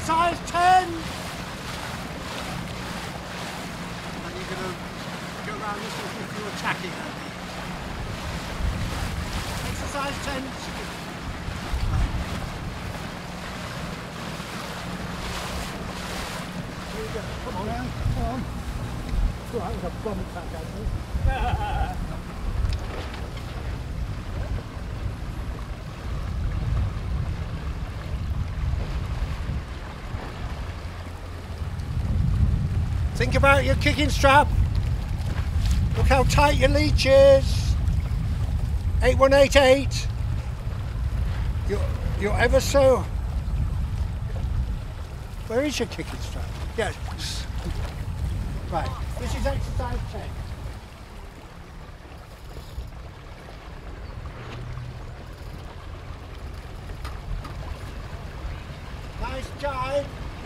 Exercise 10! And you're going to go around this as if you're attacking her. Exercise 10. Here you go. Come on. Come on. It's alright with a bomb attack, actually. Think about your kicking strap. Look how tight your leech is. 8188. You're ever so. Where is your kicking strap? Yes. Right. This is exercise 10. Nice jive.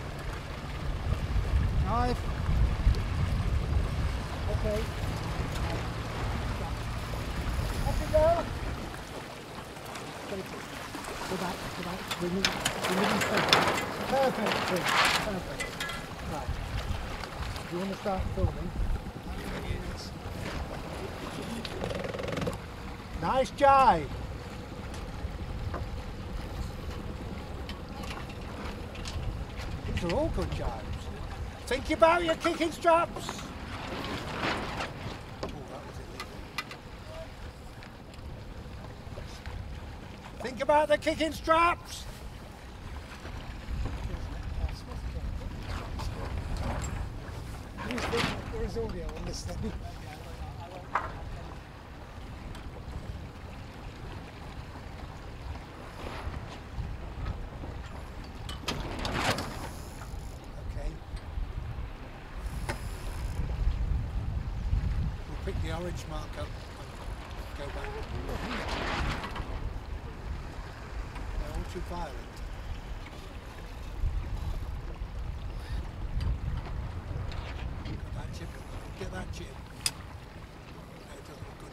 Jive. Okay. Up you go. Go back, go back. Remove Perfect. Perfect. Right. Do you want to start filming? Nice jive. These are all good jives. Think about your kicking straps. Think about the kicking straps. There is audio on this thing. Okay. We'll pick the orange mark up and go back. Too violent. Get that chip. No, it doesn't look good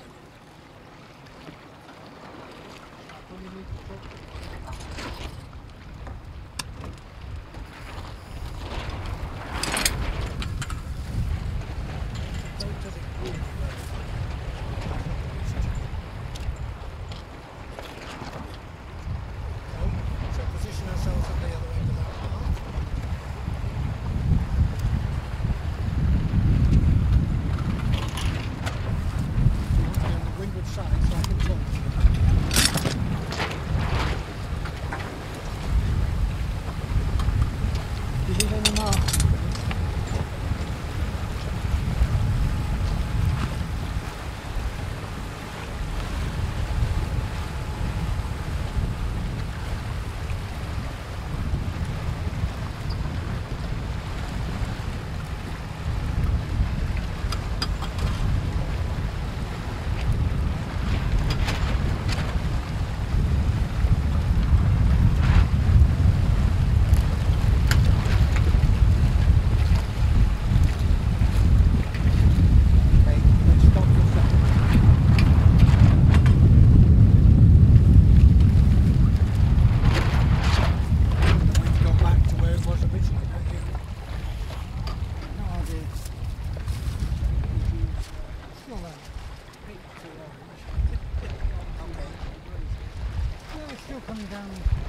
Coming down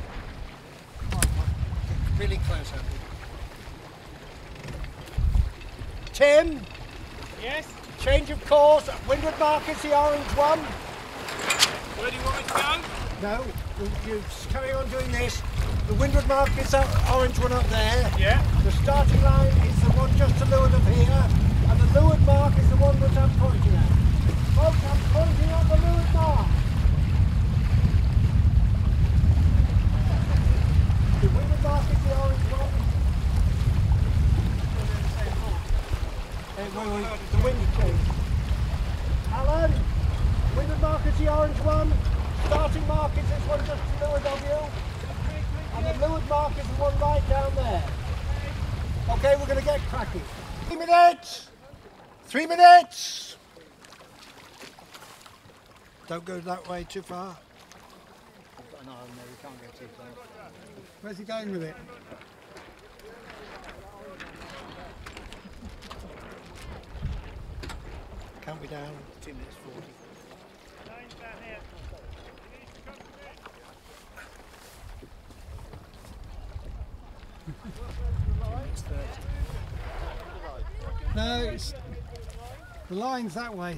really close, Andy. Tim? Yes? Change of course. Windward mark is the orange one. Where do you want me to go? No, you carry on doing this. The windward mark is that orange one up there. Yeah. The starting line is the one just to leeward of here. And the leeward mark is the one that I'm pointing at. Folks, I'm pointing at the leeward mark. The windward mark is the orange one. The wind change. Alan, windward mark is the orange one. Starting mark is this one just to leeward of you. And the leeward mark is the one right down there. Okay, we're going to get cracking. 3 minutes. 3 minutes. Don't go that way too far. No, we can't go too far. Where's he going with it? Can't be down. 2 minutes 40. Line's down here. You need to come to me. No, it's, the line's that way.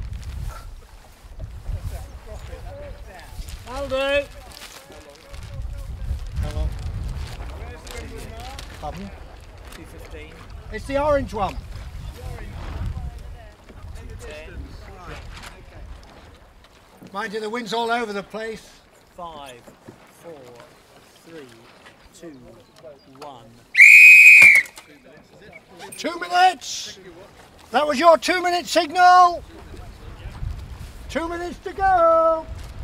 I'll do. How long? Where's the windward mark? Pardon? 2:15. It's the orange one. 2:10. Mind you, the wind's all over the place. 5, 4, 3, 2, 1. 2 minutes! That was your 2-minute signal! 2 minutes to go!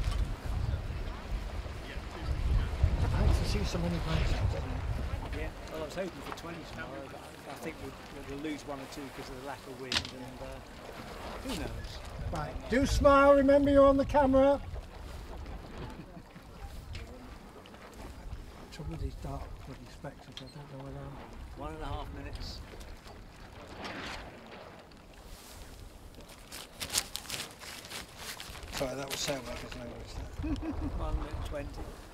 Nice to see so many places. Yeah, well, I was hoping for 20 tomorrow, but I think we'll lose 1 or 2 because of the lack of wind, and who knows? Right, do smile, remember you're on the camera. Trouble with these dark bloody spectacles, I don't know whether 1.5 minutes. Sorry, that was sailmakers language. 1 minute 20.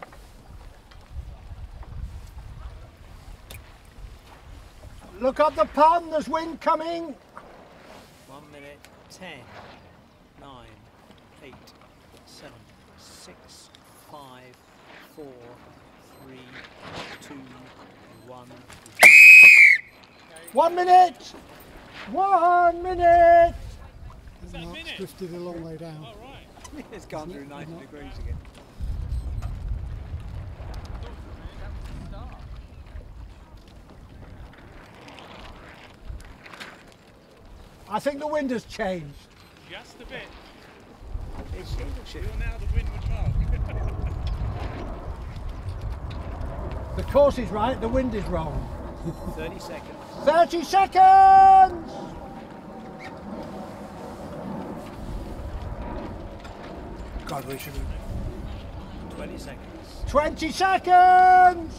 Look up the pond, there's wind coming. 1 minute 10, 9, 8, 7, 6, 5, 4, 3, 2, 1. 1 minute! 1 minute! Is that a minute? Drifted a long way down. Oh, right. It's gone through 90 degrees again. I think the wind has changed. Just a bit. It should. You're now the windward mark. The course is right, the wind is wrong. 30 seconds. 30 seconds! God, we should have... 20 seconds. 20 seconds!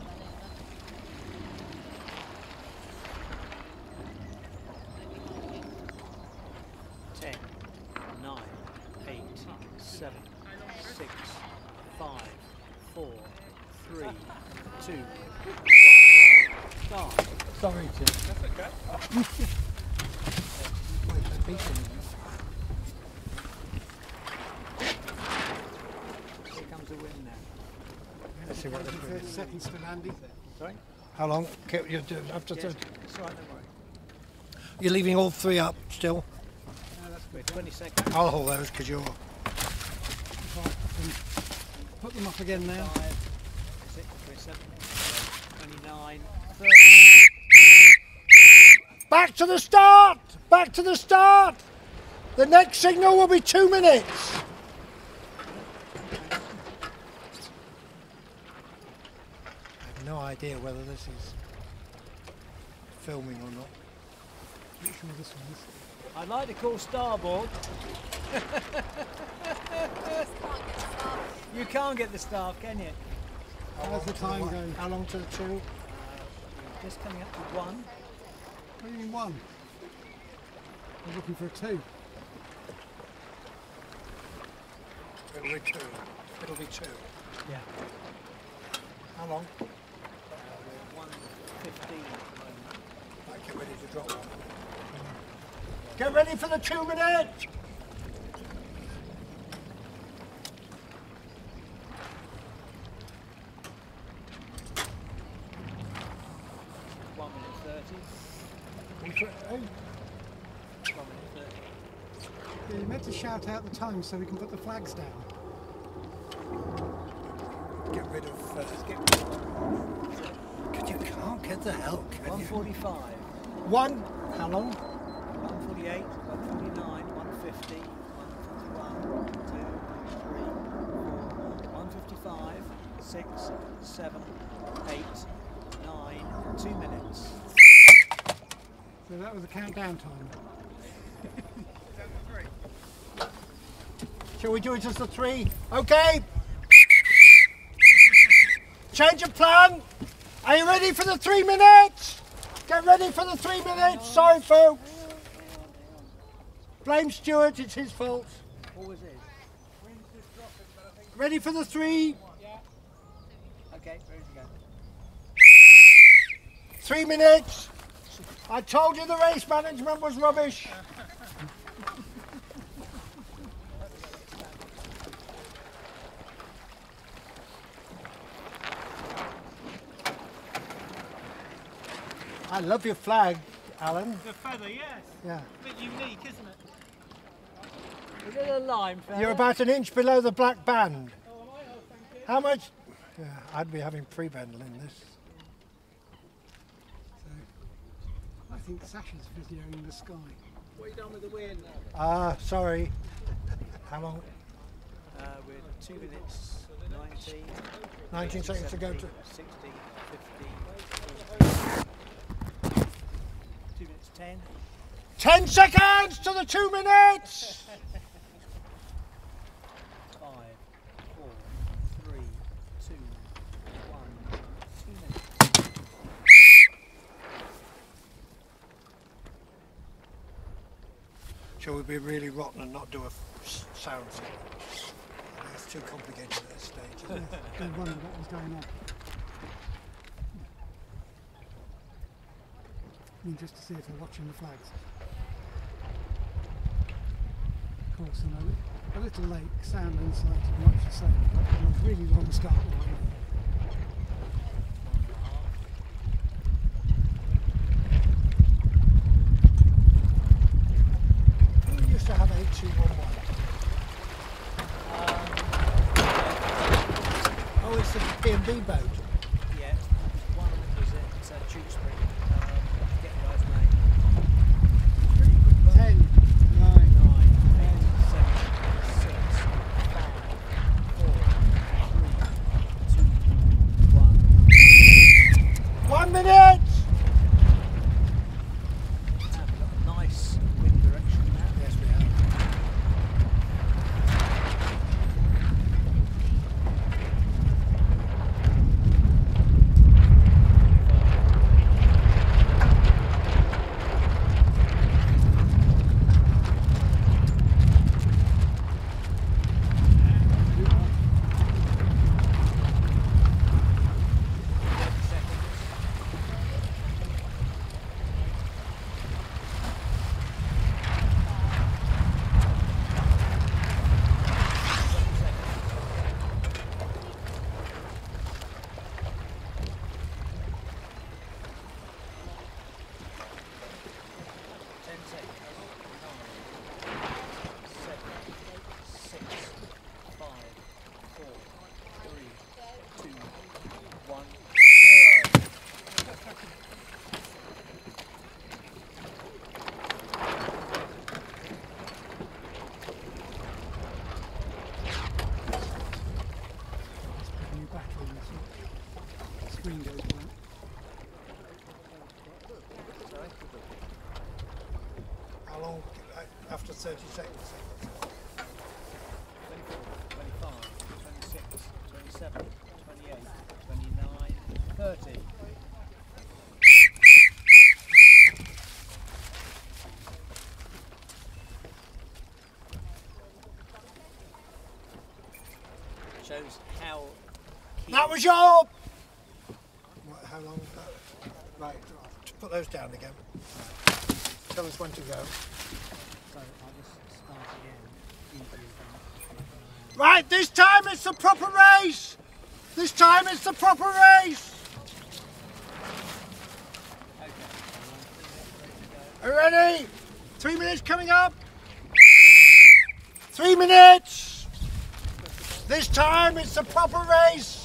10, 9, 8, 7, 6, 5, 4, 3, 2, 1. Start. Sorry, Tim. That's okay. Here comes the wind now. Let's see what they're 30 doing. seconds to Andy. Sorry? How long? You're doing after Yes, 30. it's all right, don't worry. You're leaving all 3 up still? No, that's good. 20 seconds. I'll hold those because you're... Put them up again now. 5, 6, 27, 29, 30. Back to the start! Back to the start! The next signal will be 2 minutes. I have no idea whether this is filming or not. Make sure this one is. I'd like to call starboard. You can't get the staff, can you? How's the time going? How long to the 2? Just coming up to 1. What do you mean 1? I'm looking for a 2. It'll be 2. It'll be 2. Yeah. How long? 1:15. Might get ready to drop one. Get ready for the 2 minutes! One minute 30. 1 minute 30. Yeah, you're meant to shout out the time so we can put the flags down. Get rid of... Because you can't get the help, can you? 1:45. 1. How long? 1:48. 1:49. 1:50. 1:51. 2, 3, 4. 1:55. 6, 7, 8, 9. 2 minutes. So that was the countdown time. Shall we do it as the 3? Okay. Change of plan. Are you ready for the 3 minutes? Get ready for the 3 minutes. Sorry, folks. Blame Stuart, it's his fault. Always is. Ready for the 3? Yeah. Okay, ready to go. 3 minutes. I told you the race management was rubbish. I love your flag, Alan. The feather, yes. Yeah. A bit unique, isn't it? Is it a lime feather? You're about an inch below the black band. Oh, am I? Oh, thank you. How much? Yeah, I'd be having pre-bendel in this. So, I think Sasha's videoing the sky. What have you done with the wind? Sorry. How long? We're 2 minutes 19. 19 seconds to go to. 60, 50. 2 minutes 10. 10 seconds to the 2 minutes! 5, 4, 3, 2, 1. 2 minutes. Shall we be really rotten and not do a sound sequence? I think it's too complicated at this stage, isn't it? They wondered what was going on. I mean, just to see if they're watching the flags. Of course, you know, a little lake, sound and sight are much the same, but a really long start line. Who used to have 8211? Oh, it's the B&B boat. Yeah, one was at Tewkesbury. Get the guy's name. 10, 9, 9, 8, 7, 6, 5, 4, 3, 2, 1. 1 minute! We've got a nice wind direction now. Yes, we have. Screen goes blank. How long? After 30 seconds. 24, 25, 26, 27, 28, 29, 30. Shows how keen. That was your... What, how long was that? Right, put those down again. Tell us when to go. So I'll just start again. Right, this time it's the proper race! This time it's the proper race! Are you ready? 3 minutes coming up. 3 minutes! This time it's the proper race!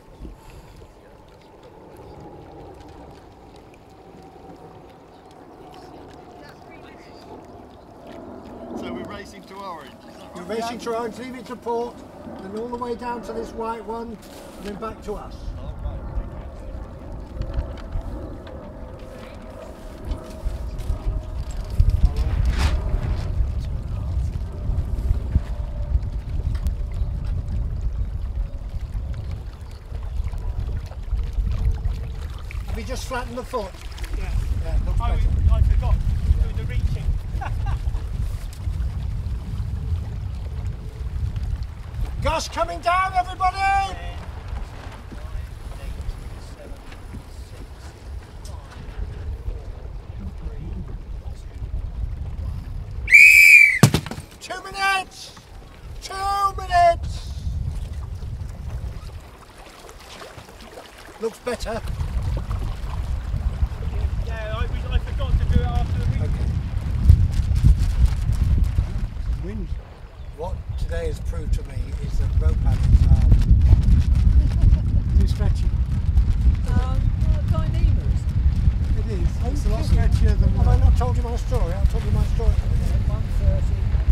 So we're racing to Orange. You're racing to Orange, leave it to port, then all the way down to this white one, and then back to us. you just flatten the foot. Yeah. Yeah, looks better. I forgot doing the reaching. Gus coming down, everybody! 10, 9, 8, 7, 6, 5, 4, 3, 2, 1. 2 minutes! 2 minutes! Looks better. Yeah, I forgot to do it after the reaching. Okay. Wind. What today has proved to me is that rope paddles are Too stretchy. Dynemas. It is. It's a lot stretchier than Have I not told you my story? I'll tell you my story. 1:30.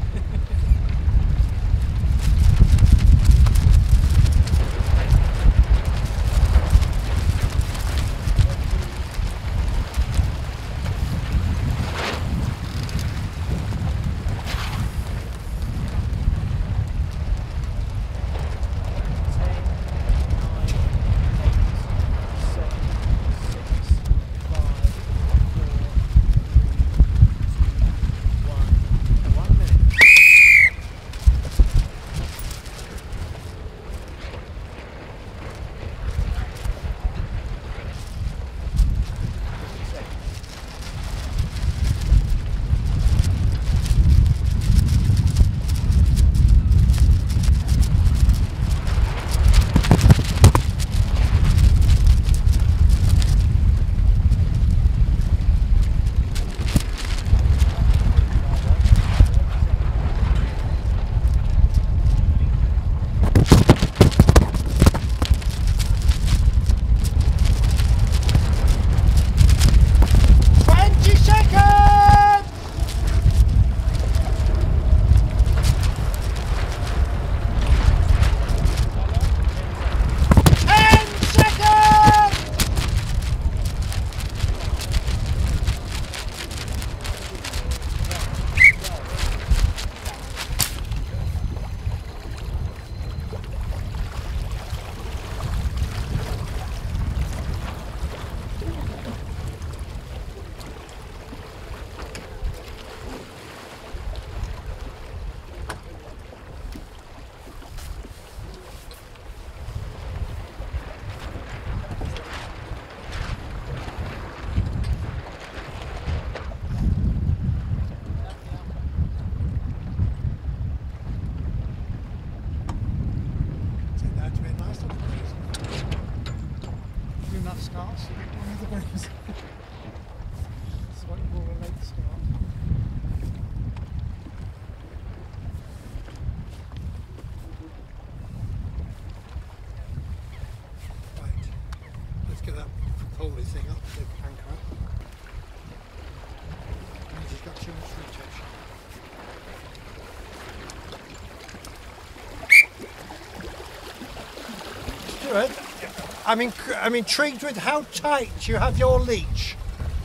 Enough starts. One of the breeze. That's what you call a late start. Right. Let's get that pulley thing up, the anchor up. He's got too much rotation. Stuart, I'm intrigued with how tight you have your leech.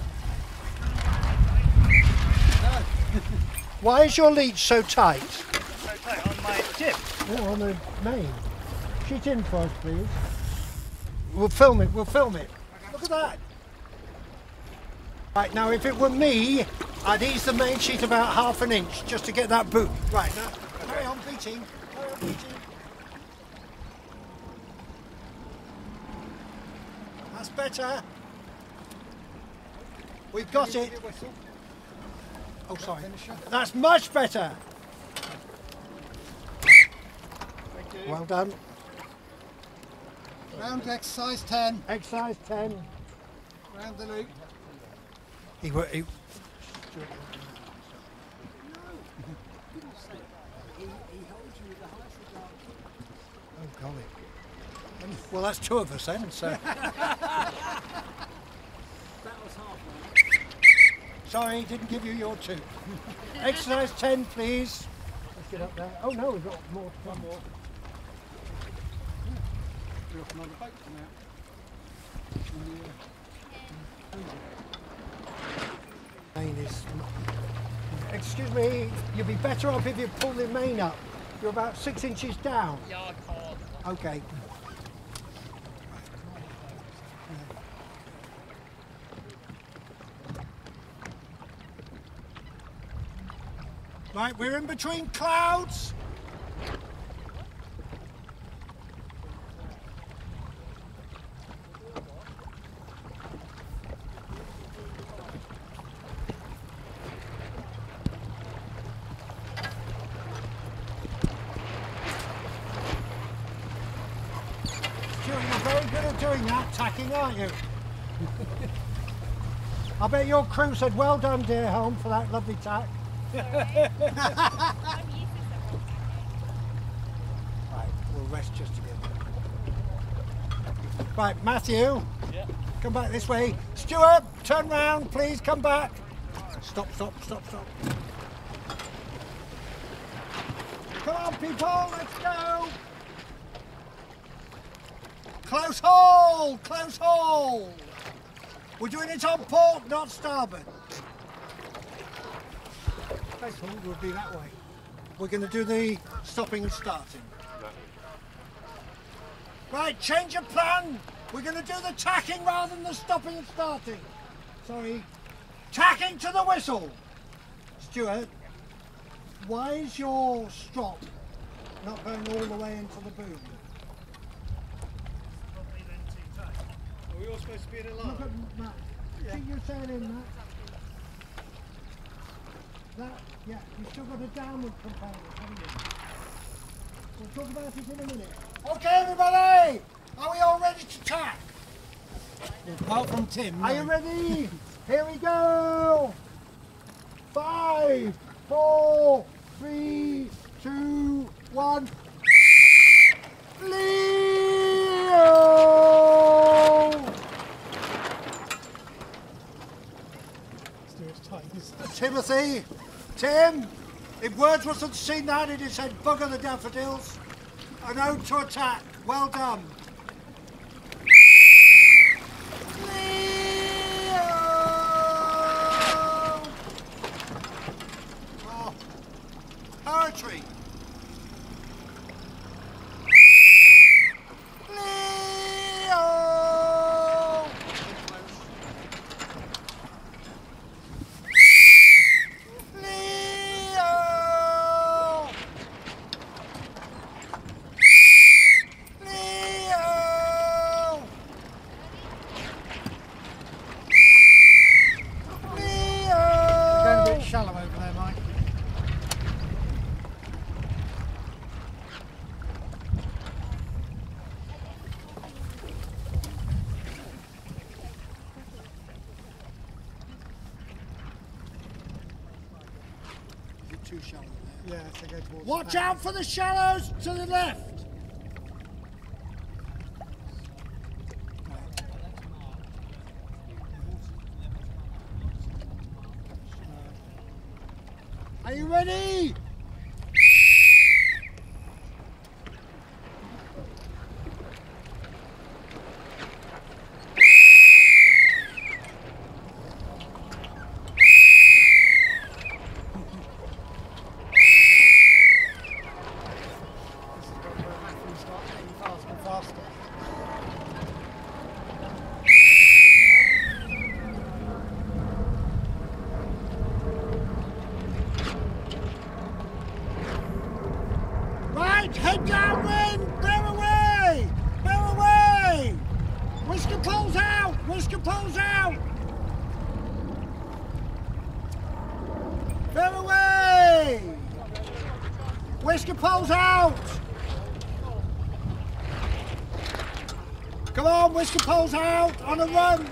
Why is your leech so tight? Okay, on my tip. Oh, on the main. Sheet in for us, please. We'll film it, Look at that. Right, now if it were me, I'd ease the main sheet about ½ an inch just to get that boot. Right, now, carry on beating. That's better. We've got it. Oh, sorry. That's much better. Well done. Round exercise 10. Exercise 10. Round the loop. He Oh, golly. Well, that's 2 of us then, so. Sorry, didn't give you your 2. Exercise 10, please. Let's get up there. Oh no, we've got more to come. More. We're off another boat now. Main is. Excuse me, you'd be better off if you pull the main up. You're about 6 inches down. Yeah, I can't. Okay. Right, we're in between clouds. Stuart, you're very good at doing that, tacking, aren't you? I bet your crew said, well done, dear home, for that lovely tack. Right, we'll rest just a bit. Right, Matthew, come back this way. Stuart, turn round, please, come back. Stop, stop, stop, stop. Come on, people, let's go. Close haul, close haul. We're doing it on port, not starboard. Close haul will be that way. We're going to do the stopping and starting. Right, change of plan. We're going to do the tacking rather than the stopping and starting. Sorry. Tacking to the whistle. Stuart, why is your strop not going all the way into the boom? Are we all supposed to be in a line? Look at Matt. See you sailing, Matt. That, yeah, you've still got a downward component, haven't you? We'll talk about it in a minute. Okay, everybody! Are we all ready to tack? Apart from Tim. Are you ready? Here we go! 5, 4, 3, 2, 1. Leo! Stuart's tight. Timothy, Tim, if Wordsworth had seen that, he'd have said, bugger the daffodils. An ode to attack. Well done. Leo! Oh, poetry. Leo! Shallow over there, Mike. Is it too shallow there? Yeah, so go towards Watch the out for the shallows to the left. Are you ready? Head downwind! Bear away! Bear away! Whisker poles out! Whisker poles out! Bear away! Whisker poles out! Come on, whisker poles out! On a run!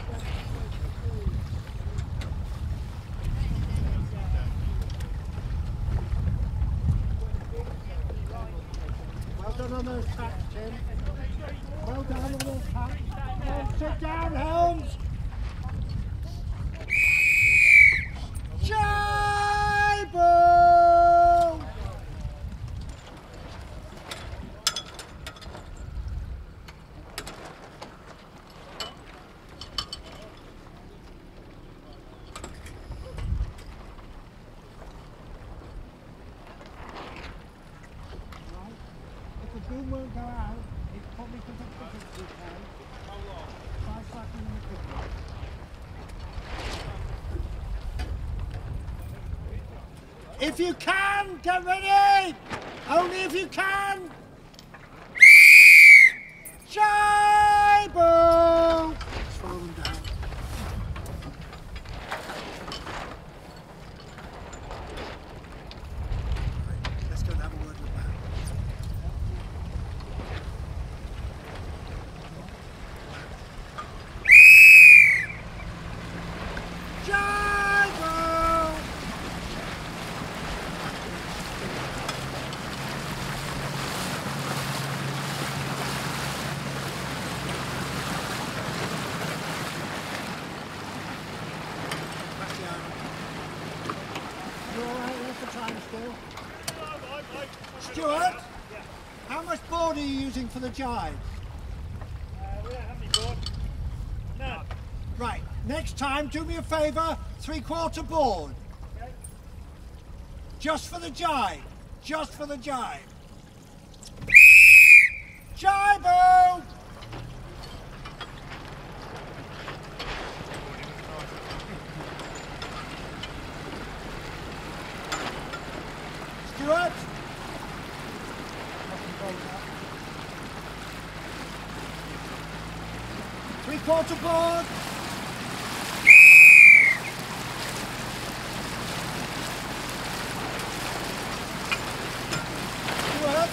Well done on those tacks, Tim. Well done on those tacks. Oh, sit down, Helms. Jibble! If the boom won't go out, it's probably because it's too okay. Try slacking in the cooking. If you can, get ready! Only if you can! Jibe! Follow them down. Right, let's go and have a word with Matt. Stuart, how much board are you using for the jibe? We don't have any board. No. Right, next time do me a favour, 3/4 board. Okay. Just for the jibe. Just for the jibe. Jibe-o! Stuart? 3/4 board. Stuart?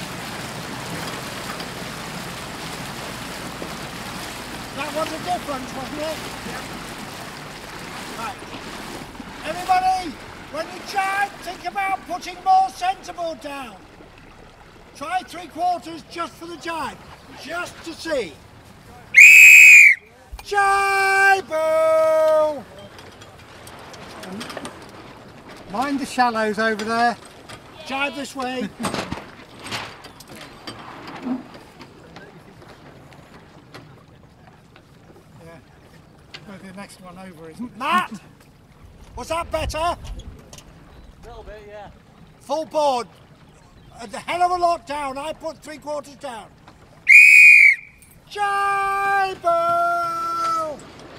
That was a difference, wasn't it? Yeah. Right. Everybody, when you jibe, think about putting more centreboard down. Try 3/4 just for the jibe, just to see. Jibe-o! Mind the shallows over there. Jibe this way. Yeah. Maybe the next one over isn't. Matt! Was that better? A little bit, yeah. Full board. A hell of a lot down. I put 3/4 down. Jibe-o!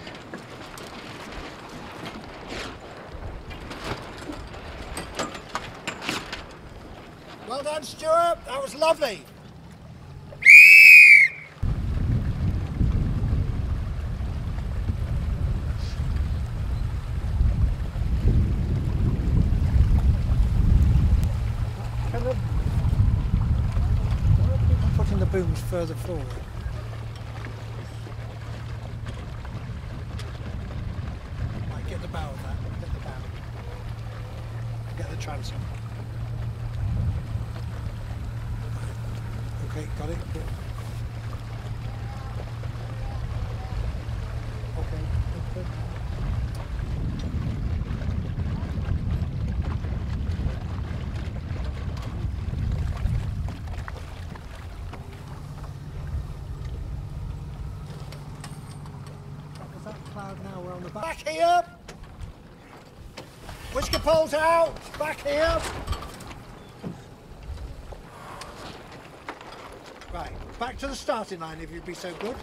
Well done, Stuart. That was lovely. Putting the booms further forward. Right, get the bow of that. Get the bow. Get the transom. Okay, got it. Good. Okay, good. Cloud now, we're on the back here. Whisker poles out, back here. Right, back to the starting line if you'd be so good.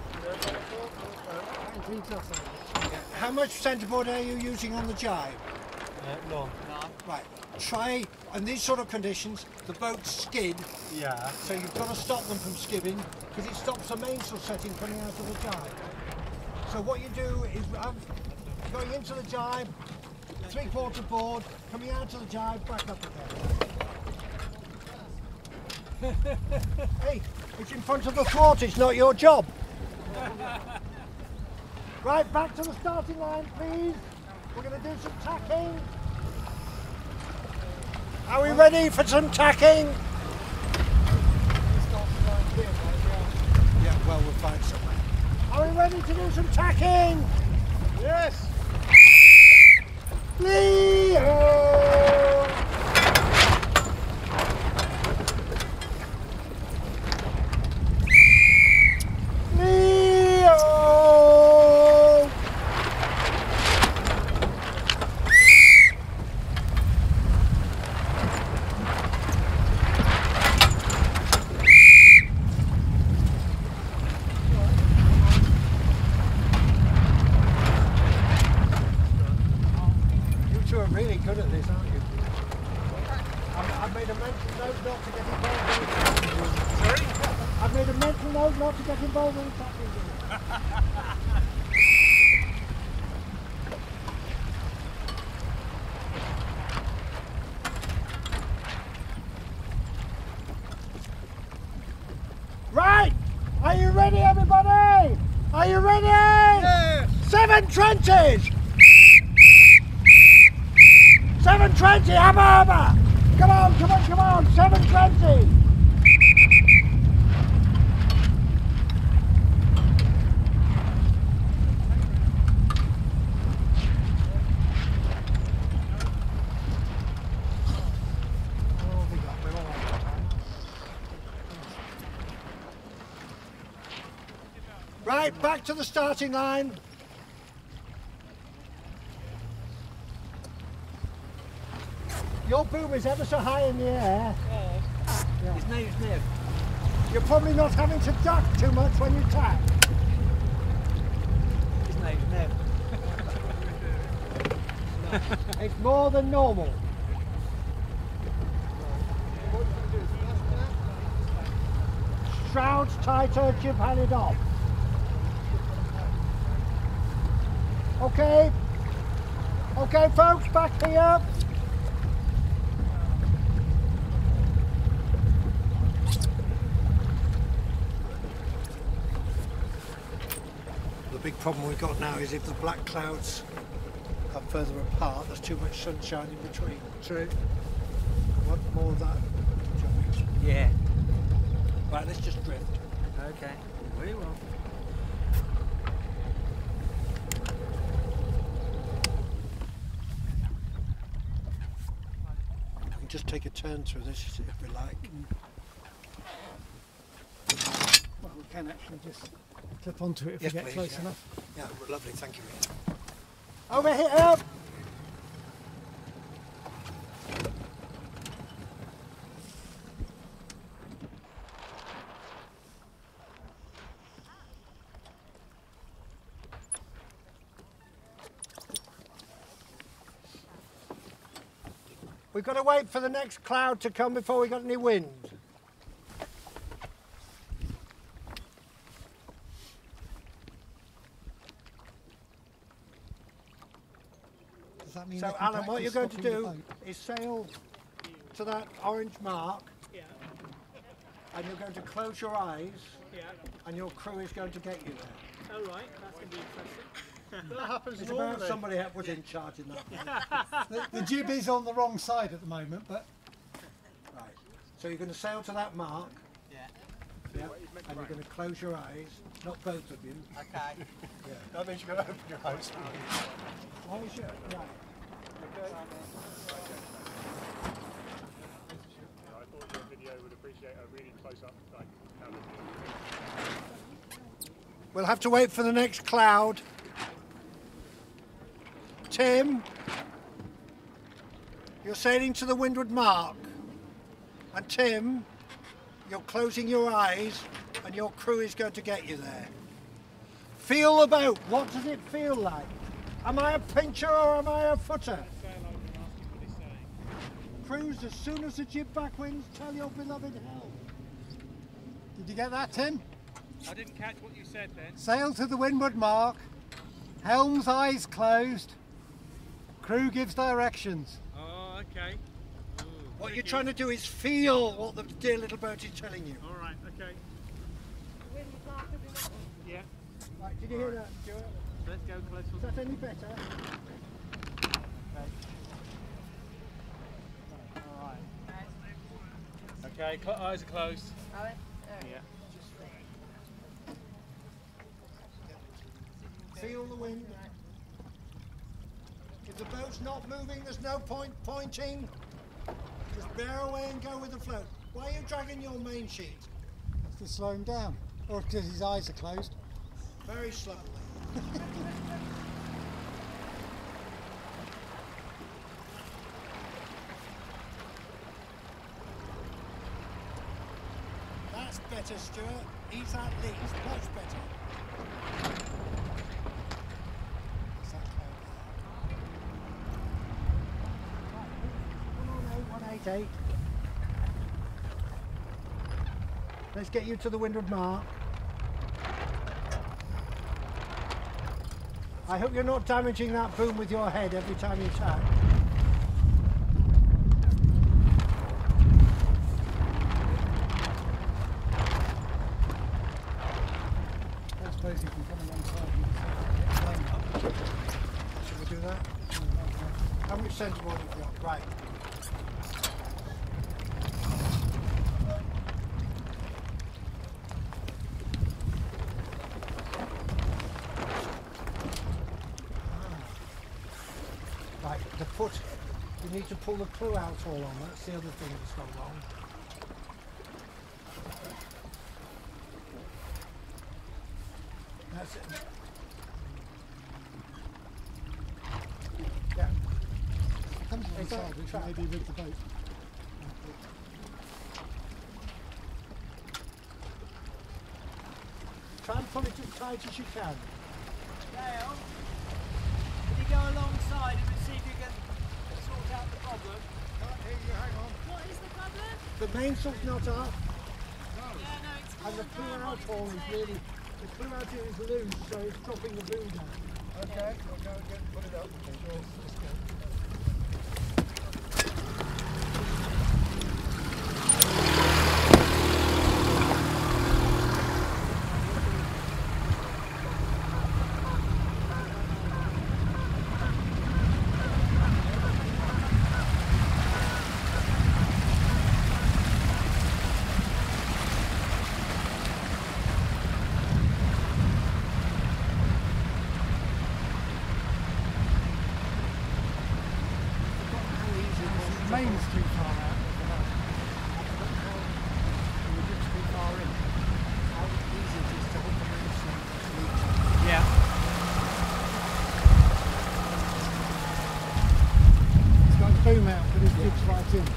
How much centreboard are you using on the jibe? None. Right, try, in these sort of conditions, the boats skid, Yeah. so you've got to stop them from skidding because it stops the mainsail setting coming out of the jibe. So what you do is going into the jibe, 3/4 board, coming out of the jibe, back up again. Hey, it's in front of the thwart, it's not your job. Right, back to the starting line, please. We're going to do some tacking. Are we ready for some tacking? Yeah, well, we'll find somewhere. Are we ready to do some tacking? Yes. Lee-ho! Lee-ho! You two are really good at told not to get involved in tackling. Right! Are you ready, everybody? Are you ready? Yes. 7 trenches! 720, hammer! Come on, come on, come on! 720! Right, back to the starting line. Your boom is ever so high in the air. Yeah. His name's Nev. You're probably not having to duck too much when you tack. His name's Nev. It's more than normal. Shrouds tighter, jib handed off. Okay. Okay, folks, back here. The big problem we've got now is if the black clouds are further apart, there's too much sunshine in between. True. I want more of that. Yeah. Right, let's just drift. Okay. We will. We can just take a turn through this if we like. Well, we can actually just clip onto it if Yes, we get please, close yeah. enough. Yeah, lovely, thank you. Over here! We've got to wait for the next cloud to come before we got any wind. Does that mean So they can Alan, what you're practice going to stopping do the boat? is sail to that orange mark Yeah. and you're going to close your eyes Yeah. and your crew is going to get you there. Oh right, that's going to be interesting. That happens it's about somebody that was in charge in that. The jib is on the wrong side at the moment, but Right. So you're going to sail to that mark. Yeah. Yeah. And you're going to close your eyes, not both of you. Okay. Yeah. That means you're going to open your eyes. Close your right. Okay. I thought your video would appreciate a really close-up, like, camera view. We'll have to wait for the next cloud. Tim, you're sailing to the windward mark. And Tim, you're closing your eyes and your crew is going to get you there. Feel about. What does it feel like? Am I a pincher or am I a footer? Cruise as soon as the jib back winds, tell your beloved helm. did you get that, Tim? I didn't catch what you said then. Sail to the windward mark, helm's eyes closed, crew gives directions. Oh, okay. Ooh, What you're trying to do is feel what the dear little boat is telling you. All right, okay. Yeah, Right, did you hear that, Stuart? let's go close. Is that any better? All right. Okay, eyes are closed. Yeah. Feel the wind. If the boat's not moving, there's no point pointing. Just bear away and go with the flow. Why are you dragging your main sheet? To slow him down, or because his eyes are closed. Very slowly. That's better, Stuart. He's at least much better. Is that cloud there? 108, 188. Let's get you to the windward mark. I hope you're not damaging that boom with your head every time you tack. That's basically coming alongside. Should we do that? How much centre water have you got? Right. Right, the foot, you need to pull the clue out all on, that's the other thing that's gone wrong. That's it. Yeah. It comes alongside, which Trap. maybe with the boat. Try and pull it as tight as you can. Dale, can you go alongside him and see if you can sort out the problem? What is the problem? The mainsail's not up, Yeah, no, it's and the clue out all is really, the clue out here is loose, so it's dropping the boom down. Okay, I'll go and put it up. The main's too far out. Too far in. How easy it is to hold the mainsail to reach. Yeah. It's got the boom out, but it dips right in.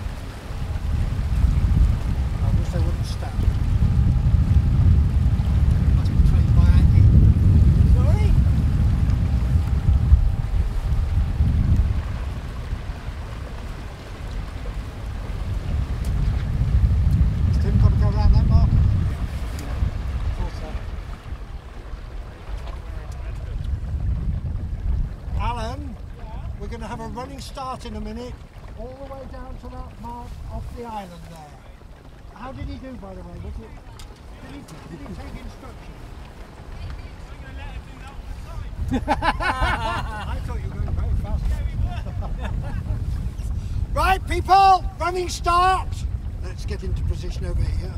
I wish they wouldn't stop. Must be trained by Andy. Sorry? Has Tim got to go around that mark? Alan, we're going to have a running start in a minute, all the way down to that mark off the island there. How did he do, by the way? Did he take instruction? I thought you were going very fast. Right, people, running start. Let's get into position over here.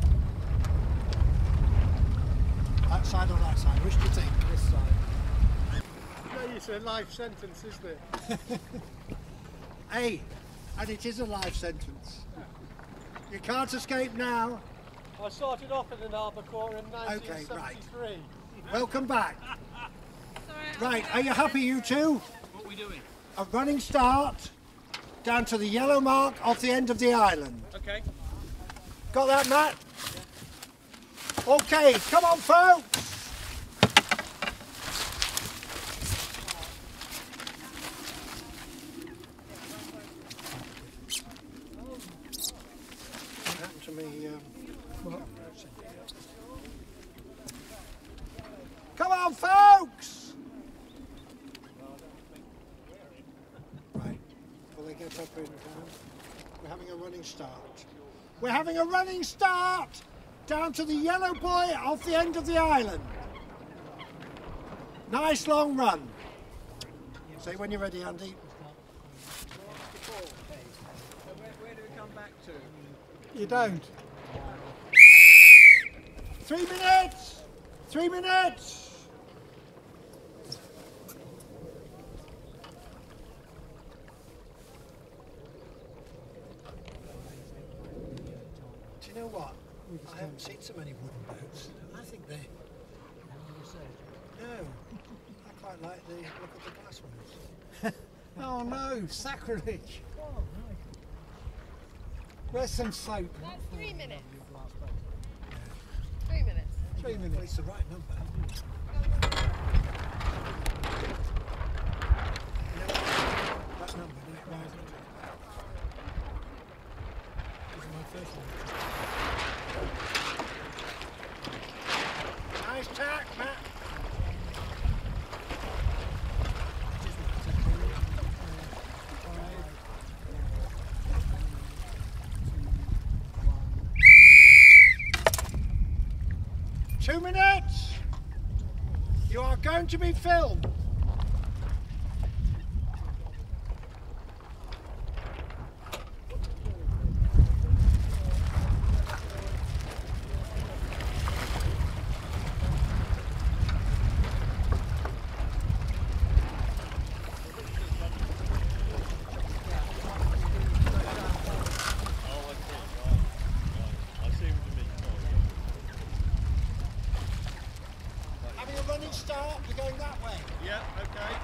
That side or that side? Which do you think? This side. It's a life sentence, isn't it? Hey, and it is a life sentence. You can't escape now. I started off at an Albacore in Okay, 1973. Welcome back. Sorry, Right, are you happy, you two? What are we doing? A running start down to the yellow mark off the end of the island. Okay. Got that, Matt? Okay, come on, folks. What happened to me? Come on, folks. Right. Will they get up in time? We're having a running start. We're having a running start down to the yellow buoy off the end of the island. Nice long run. Say when you're ready, Andy. Where do we come back to? You don't. 3 minutes. 3 minutes. Do you know what? I haven't seen so many wooden boats. I think they. No, I quite like the look of the glass ones. Oh no, sacrilege. Where's some soap? That's 3 minutes. 3 minutes. 3 Well, minutes. it's the right number. No, that number, no, it rises. This is my first one. Nice tack, Matt. 2 minutes. You are going to be filmed. Having a running start, you're going that way. Yeah, okay.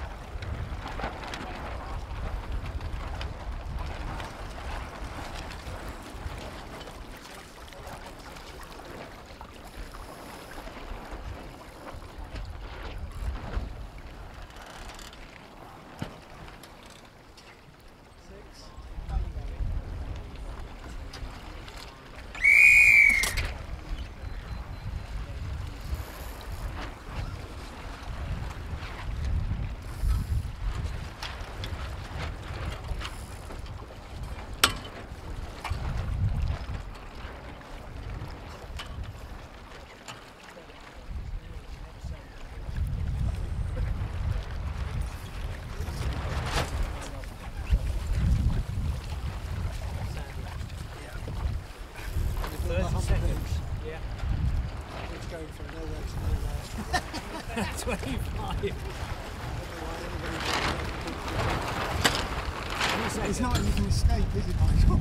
Yeah. It's going from nowhere to nowhere. 25. It's not you can escape, is it, Michael?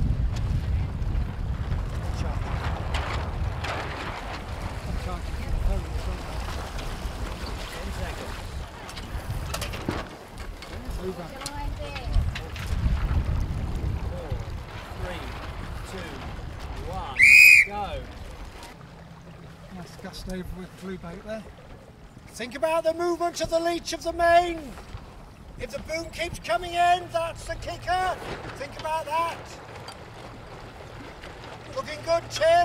I'm charging for the phone as well. 10 seconds. Over. 4, 3, 2, 1, go. Nice gust over with the blue boat there. Think about the movement of the leech of the main. If the boom keeps coming in, that's the kicker. Think about that. Looking good, Tim.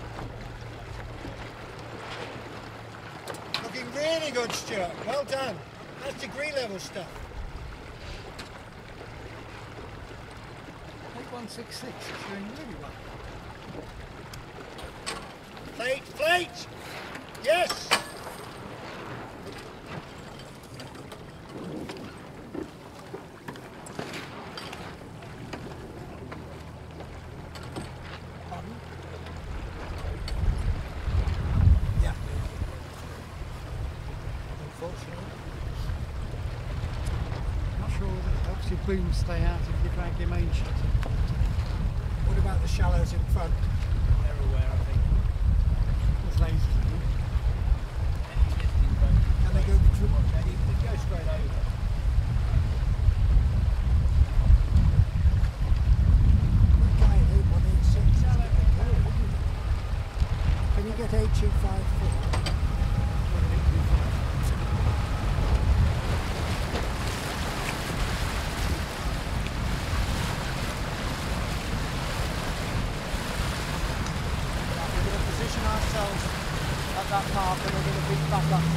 Looking really good, Stuart. Well done. That's degree level stuff. 8166 is doing really well. Plate, plate. Yes. Yeah. Unfortunately. Not sure that it helps your boom stay out if you drag your main shutter. What about the shallows in front? They're aware, I think. There's lasers in them. Can they go between? They go straight over. Guy at 8186 is going to go, isn't he? Can you get 8254? We're going to position ourselves at that mark and we're going to beat back up.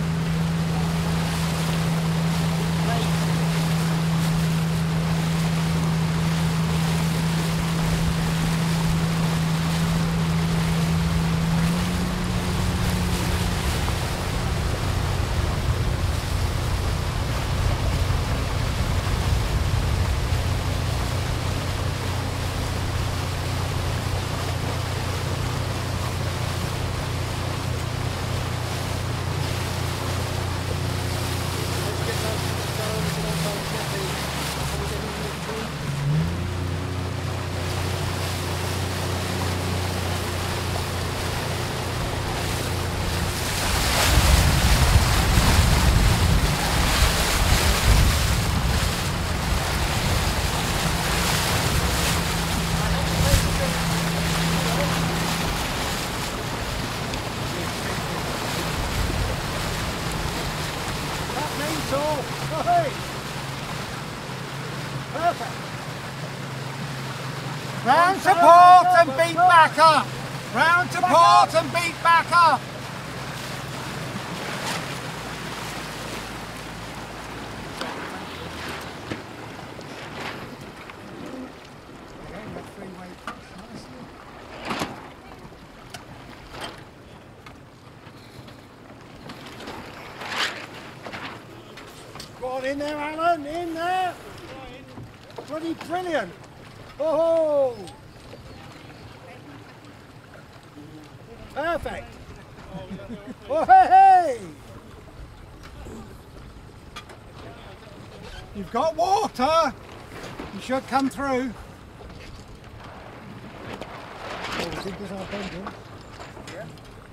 Round to port and beat back up. Round to port and beat back up. on, in there, Alan, in there. Bloody brilliant. Oh, perfect. Oh, hey, hey. You've got water. You should come through. Oh, we think there's our bending. Yeah.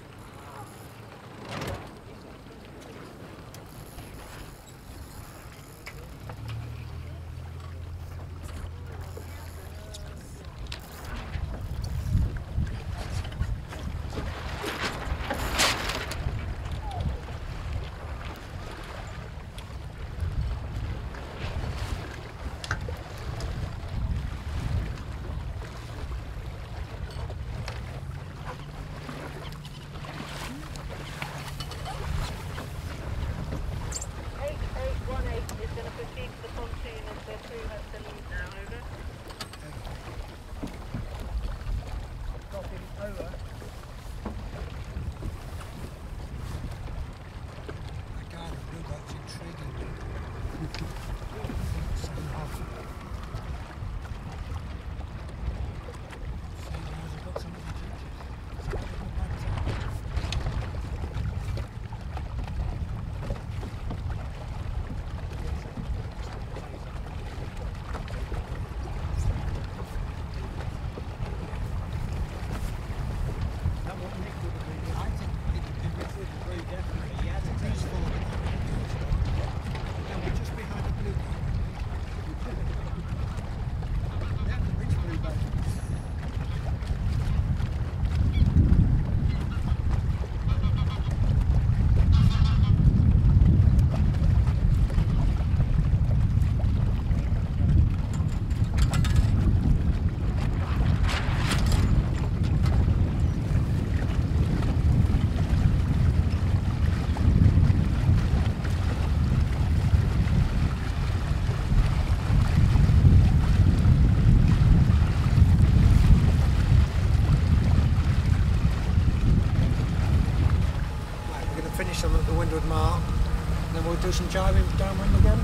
Finish them at the windward mark, and then we'll do some jiving downwind again.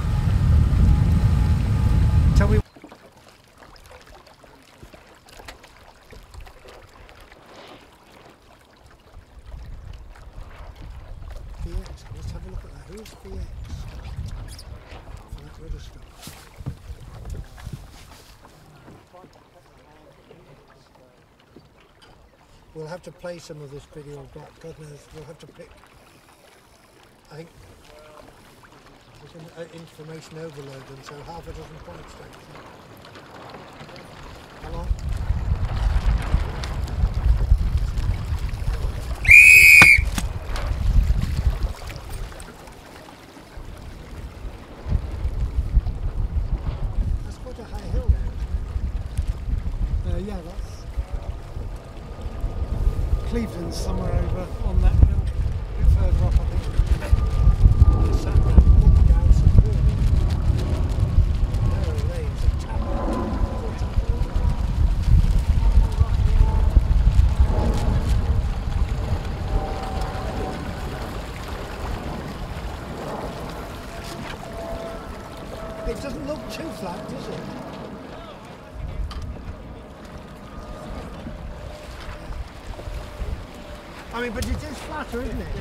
Till we VX, let's have a look at that. Who's VX? That rid of stuff. We'll have to play some of this video back, God knows, we'll have to pick. I think there's an information overload, and so half a dozen points don't you? How long? That's quite a high hill there, isn't it? Yeah, that's Cleveland's somewhere over on that hill, a bit further up, I think. It doesn't look too flat, does it? I mean, but it is flatter, isn't it?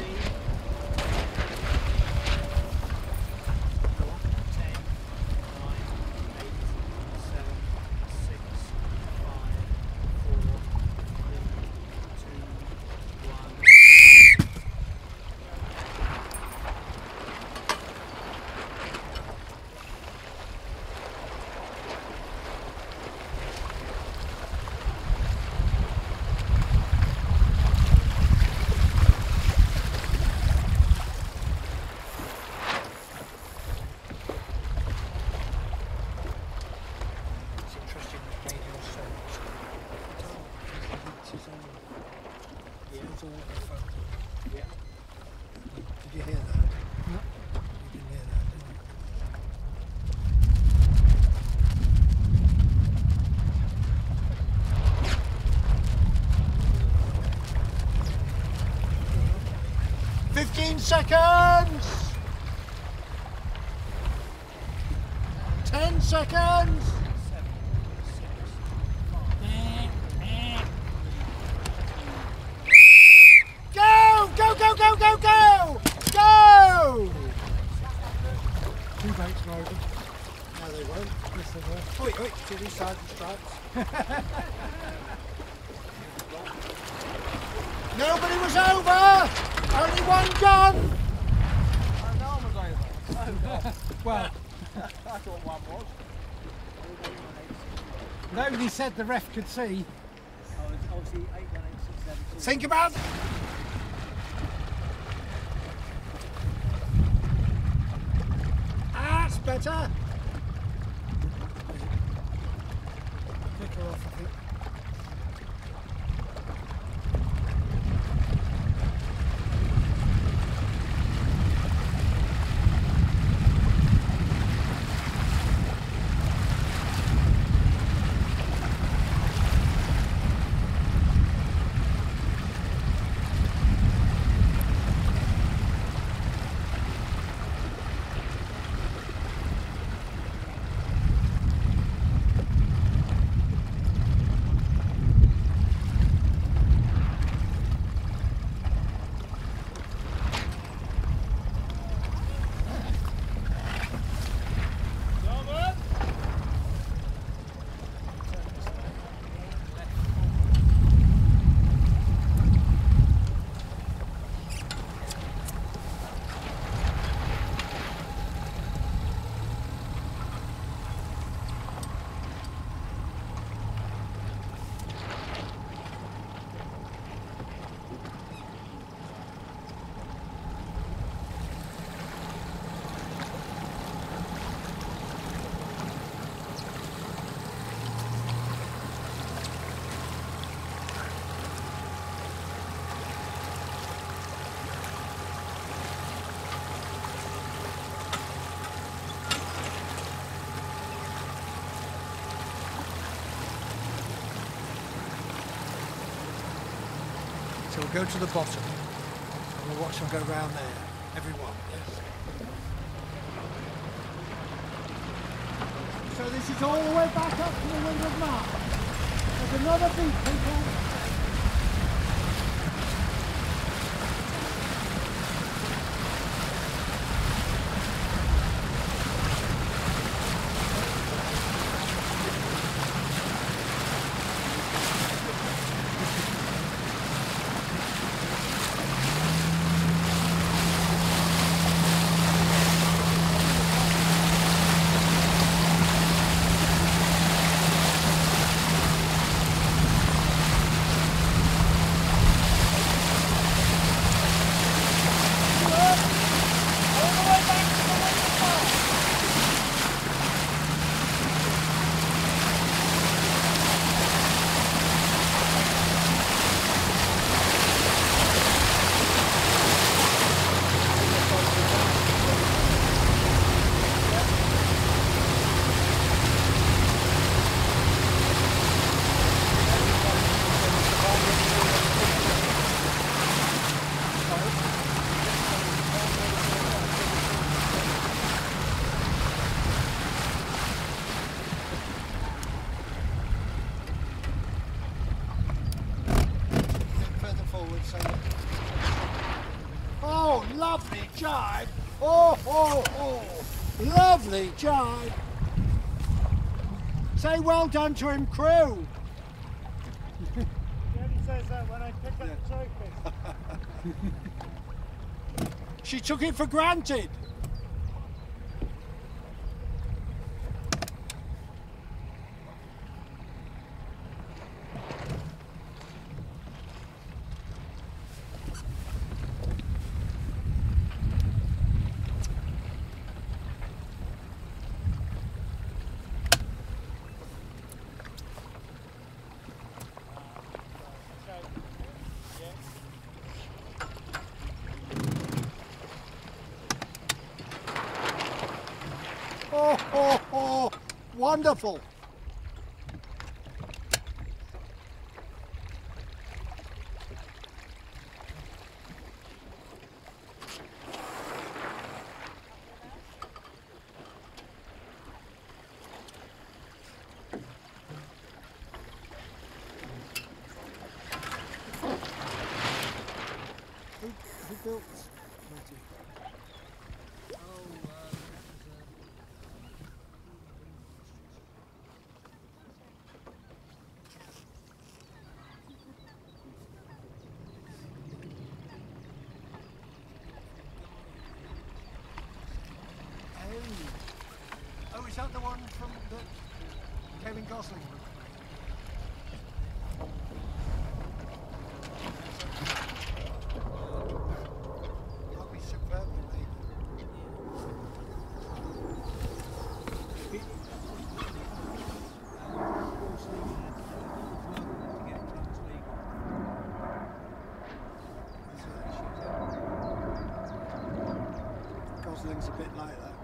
Did you hear that? No. You didn't hear that, did you? 15 seconds! 10 seconds. 7, 6, 5. Go, go, go, go, go, go! Go! 2 boats were over. No, they won't. Yes, they were. Oi, oi, to these sides and stripes. Nobody was over! Only one gone! Well, I thought one was. nobody said the ref could see. Obviously 8, 1, 8, 6, 7, 2. Think about it. That's better. Pick her off, I think. So we'll go to the bottom and we'll watch them go round there. Everyone, yes. So this is all the way back up to the windward mark. There's another beat, people. Oh, lovely jibe. Oh, oh, oh. Lovely jibe. Say well done to him, crew. He only says that when I pick up the trophy. She took it for granted. Oh, oh, oh, wonderful. Who built this? Oh, is that the one from that Kevin Gosling book? That'll be superbly made. Gosling's a bit like that.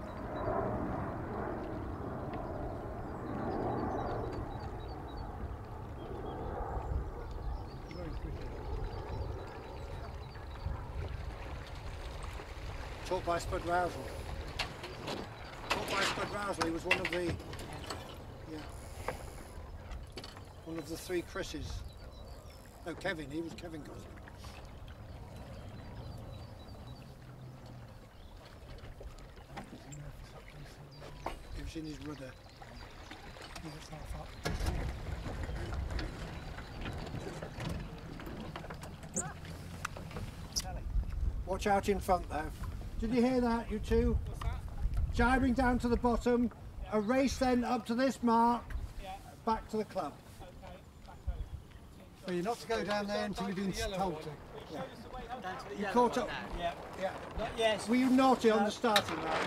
Taught by Spud Rousel. Taught by Spud Rousel. He was one of the, one of the three Chris's. No, Kevin. He was Kevin Gosling. He was in his rudder. Yeah, it's half up. Watch out in front though. Did you hear that, you two? What's that? Jibing down to the bottom, a race then up to this mark, Yeah. back to the club. Okay, back home. Well, you're not to go down there until you've been told to. Yeah. Down to the You yellow caught one up. now. Yeah. Yeah. Yes. Were you naughty on the starting line?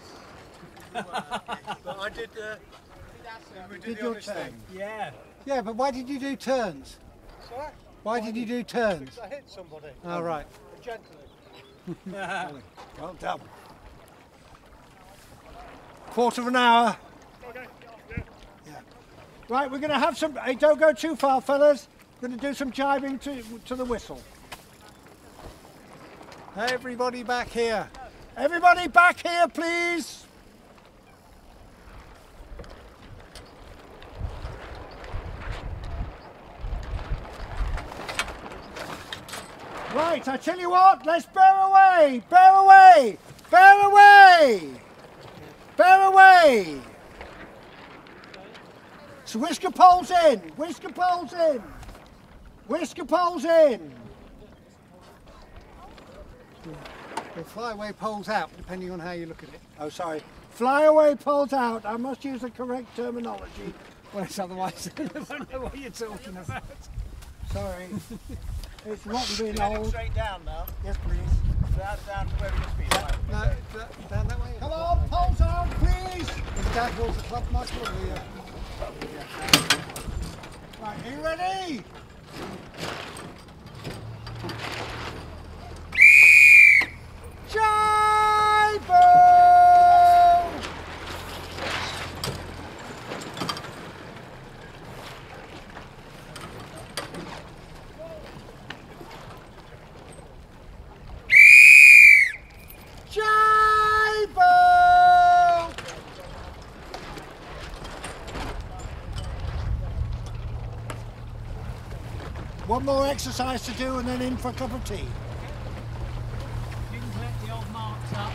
But I did. We Did your turn? Yeah. Yeah, but why did you do turns? Sorry? Why did you do turns? I hit somebody. Oh, right. Gently. Well done. Quarter of an hour. Okay. Yeah. Yeah. Right, we're going to have some. Hey, don't go too far, fellas. We're going to do some jibing to the whistle. Everybody back here. Everybody back here, please. Right, I tell you what, let's bear away, bear away, bear away, bear away. So whisker poles in, whisker poles in, whisker poles in. The flyaway poles out, depending on how you look at it. Oh, sorry. Fly away poles out. I must use the correct terminology. Well, it's otherwise I don't know what you're talking about. Sorry. It's rotten being Heading old. straight down now. Yes, please. Down to where we used to be. Right. No, down that way. Come on, poles on, please. Is that towards the club, Michael? Or the, Right, are you ready? Jibo! Jibo! One more exercise to do and then in for a cup of tea. You can collect the old marks up.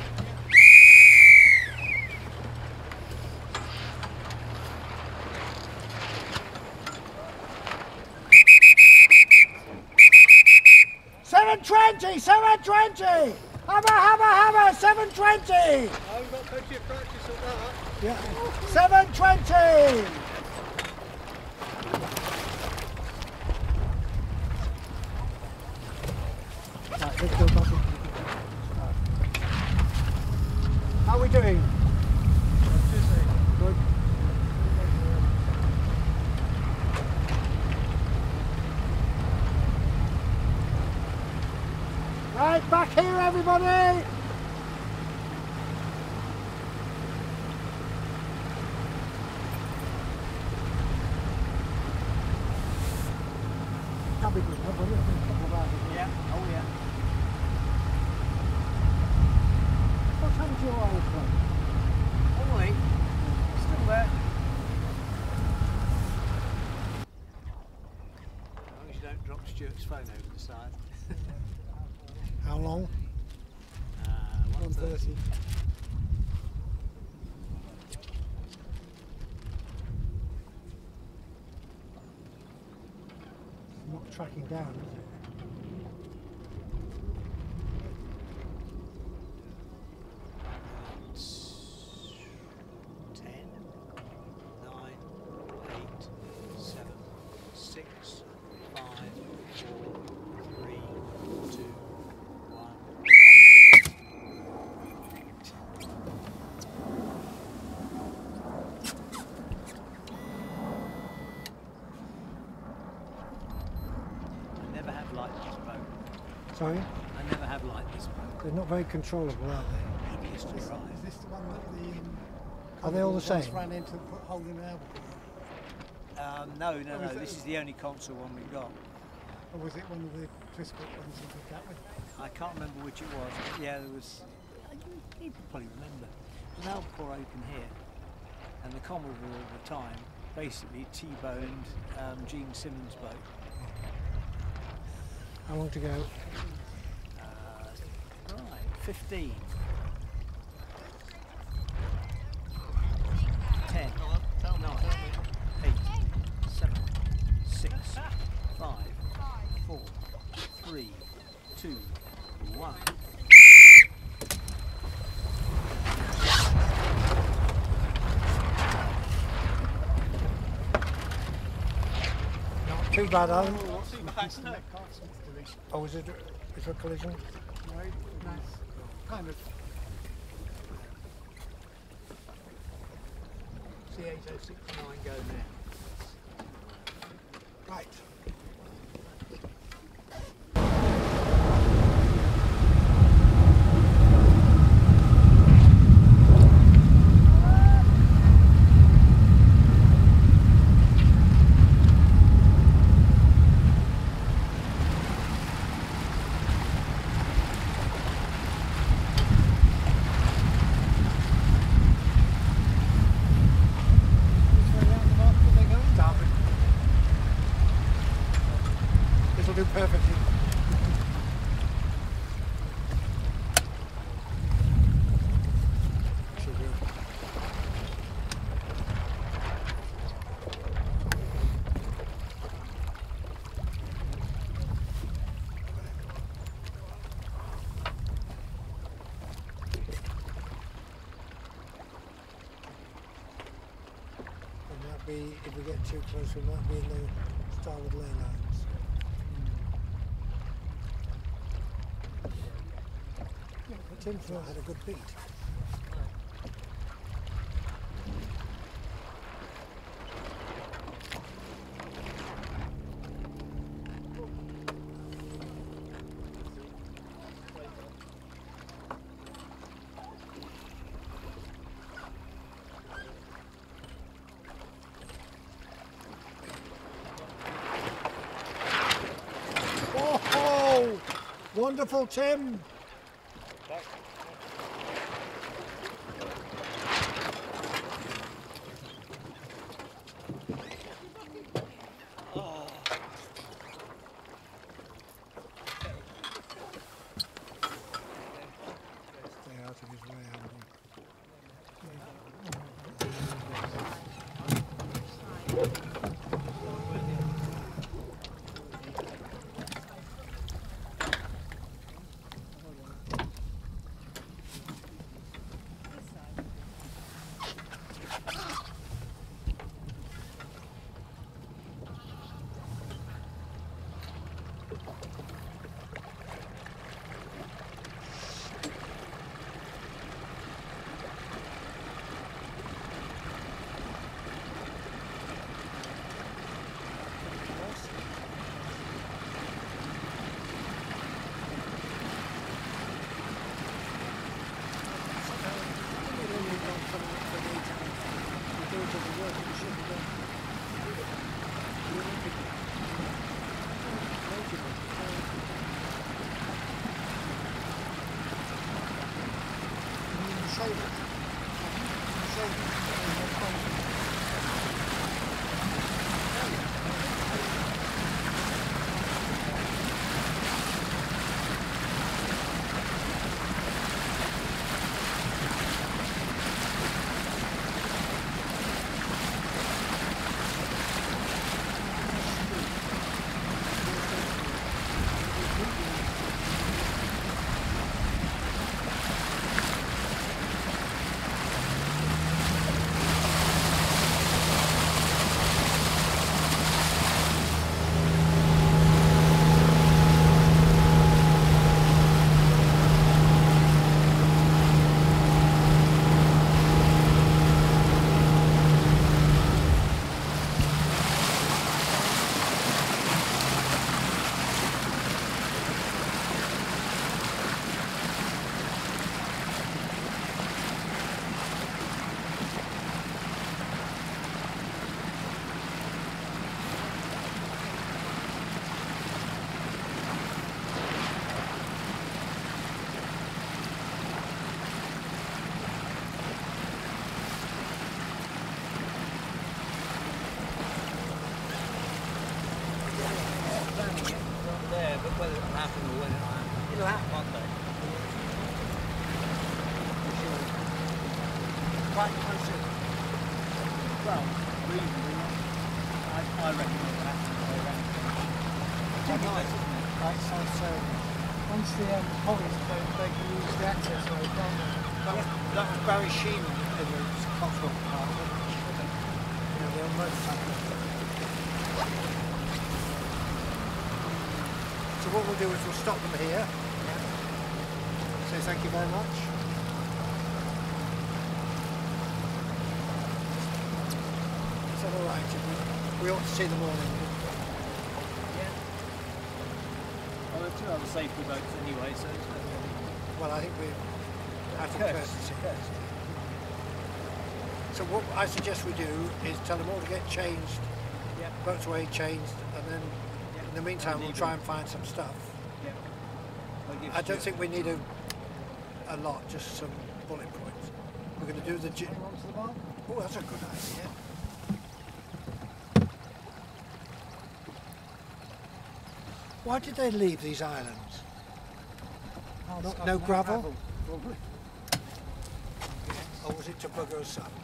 720, 720! Hammer, hammer, hammer, 720! Oh, we've got plenty of practice on that. Yeah. 720! Right, let's go back in. How are we doing? Good. Right, back here everybody! That'll be good, won't it? A couple of hours. Yeah. Oh yeah. What time's your old club? Ollie. Still there. As long as you don't drop Stuart's phone over the side. How How long? 1:30. Not tracking down, is it? Sorry? I never have liked this boat. They're not very controllable, are they? Maybe it's just right. Is this the one that Are they all the same? ran into holding an Albacore? No. This is the only console one we've got. Or was it one of the Triscuit ones you did that with? I can't remember which it was. But yeah, there was. You probably remember. An Albacore open here, and the Commodore at the time basically T-boned Gene Simmons' boat. How long to go? Right, 15. 10, 9, 8, 7, 6, 5, 4, 3, 2, 1. Not too bad, Alan. Too Oh, is it a collision? No, nice. Kind of. C8069 go now. Right. Do perfectly. Should do. And that'd be, if we get too close, we might be in the starboard ley lines. Tim thought I had a good beat. Oh, wonderful, Tim. quite close in. Well, reasonably. I recommend that. Right, so once the hollies close, they can use the access road, can't they? That was Barry Sheen in the Cotswold part, wasn't it? You know, the old motorcycle. So what we'll do is we'll stop them here. Say thank you very much. Is that all right? We ought to see them all in. Well, there are 2 other safety boats anyway, so it's Well, I think we're out of courtesy. So what I suggest we do is tell them all to get changed, boats away changed, and then in the meantime we'll try and find some stuff. I don't think we need a lot, just some bullet points. We're going to do the... Oh, that's a good idea. Why did they leave these islands? No gravel? Probably. Or was it to bugger us up?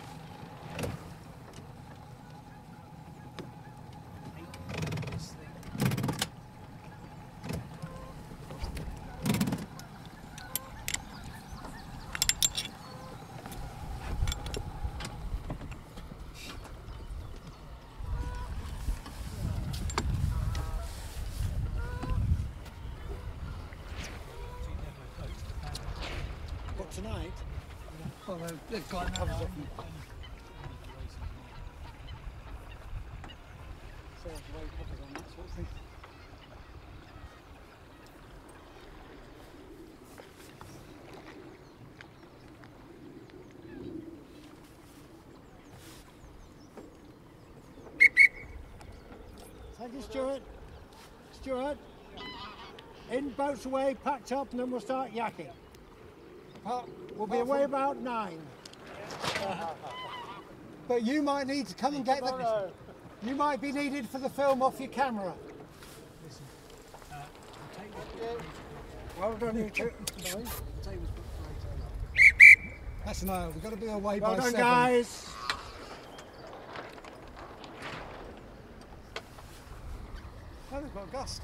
What, tonight? Well, they've got covers off them. Sails away covers on that sort of thing. Thank you, Stuart. Stuart, in, boats away, packed up, and then we'll start yakking. We'll be away about 9. But you might need to come and get them. You might be needed for the film off your camera. Well done, you two. That's an hour. We've got to be away Well by done, 7. guys. Oh, they've got a gust.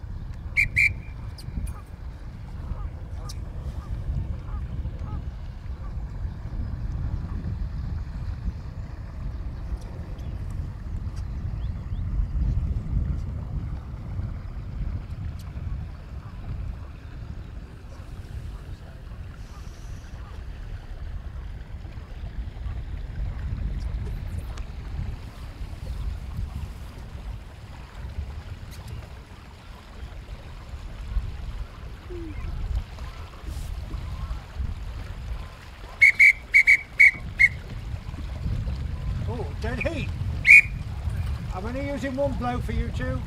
Oh, dead heat. I'm only using one blow for you two.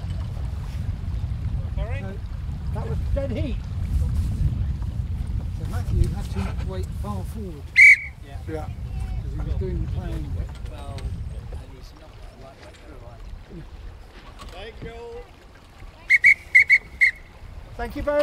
Sorry? That was dead heat. So Matthew, you have to wait far forward. Yeah. Because he was doing the playing bit. well, and he's not the right way through, right? Thank you. Thank you very